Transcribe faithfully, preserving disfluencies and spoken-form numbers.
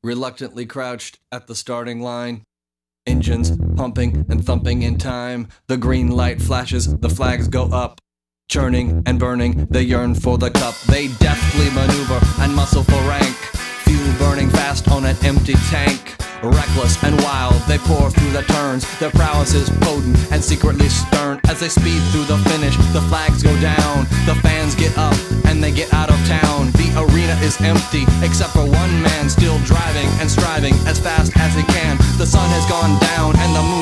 reluctantly crouched at the starting line. Engines pumping and thumping in time. The green light flashes, the flags go up. Churning and burning, they yearn for the cup. They deftly maneuver and muscle for rank. Fuel burning fast on an empty tank. Reckless and wild, they pour through the turns. Their prowess is potent and secretly stern. As they speed through the finish, the flags go down. The fans get up and they get out of town. The arena is empty, except for one man still driving and striving as fast as he can. The sun has gone down and the moon